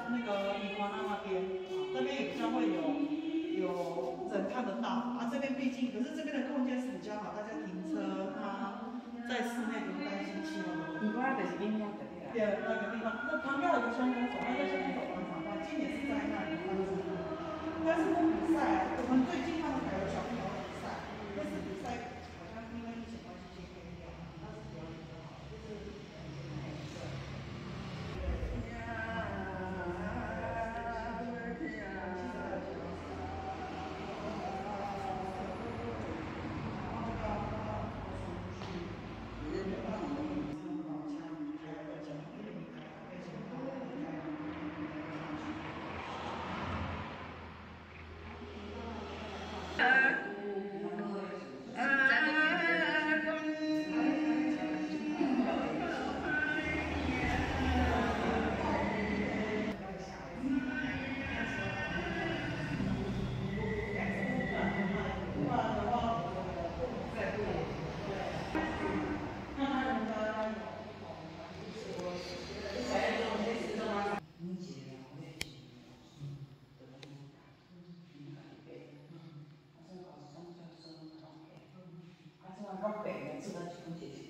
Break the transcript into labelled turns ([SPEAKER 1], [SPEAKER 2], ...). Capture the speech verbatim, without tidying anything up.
[SPEAKER 1] 那个米华那那边，那边也比较会有有人看得到啊。这边毕竟，可是这边的空间是比较好，大家停车，它在室内不用担心气温的问题。
[SPEAKER 2] 米华就是边边对啦。
[SPEAKER 1] 对，那个地方，那旁边有个双峰手，那个小朋友广场吧，今年是在那里办的。但是那比赛，我们最近他们还有小朋友比赛，但是比赛好像因为疫情关系先可以掉，但是表演就好，就是
[SPEAKER 2] 啊，这样较白的，这个就解决。